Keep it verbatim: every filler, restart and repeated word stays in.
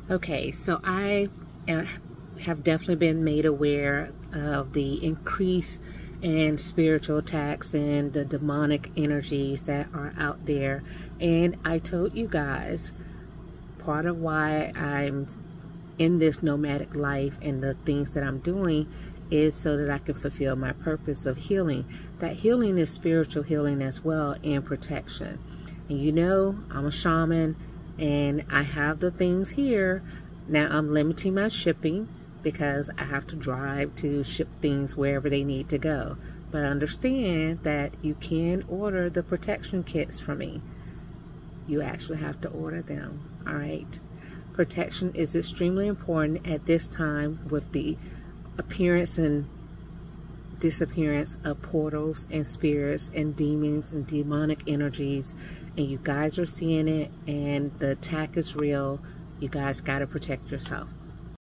Okay, so I uh, have definitely been made aware of the increase in spiritual attacks and the demonic energies that are out there. And I told you guys, part of why I'm in this nomadic life and the things that I'm doing is so that I can fulfill my purpose of healing. That healing is spiritual healing as well, and protection. And you know, I'm a shaman and I have the things here. Now I'm limiting my shipping because I have to drive to ship things wherever they need to go. But understand that you can order the protection kits from me. You actually have to order them, all right? Protection is extremely important at this time with the appearance and disappearance of portals and spirits and demons and demonic energies, and you guys are seeing it, and the attack is real. You guys got to protect yourself.